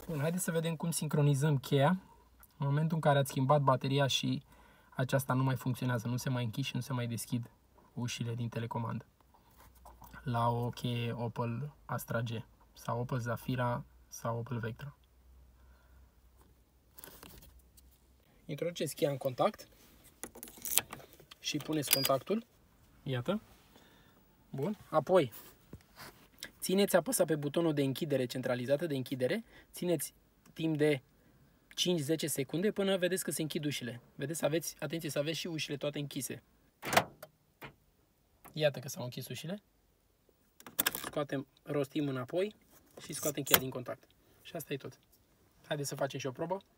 Bun, haideți să vedem cum sincronizăm cheia. În momentul în care ați schimbat bateria și aceasta nu mai funcționează, nu se mai închid și nu se mai deschid ușile din telecomandă. La o cheie Opel Astra G sau Opel Zafira sau Opel Vectra. Introduceți cheia în contact și puneți contactul. Iată. Bun. Apoi, țineți apăsat pe butonul de închidere centralizată, de închidere. Țineți timp de 5-10 secunde până vedeți că se închid ușile. Vedeți, aveți, atenție să aveți și ușile toate închise. Iată că s-au închis ușile. Scoatem, rostim înapoi și scoatem cheia din contact. Și asta e tot. Haideți să facem și o probă.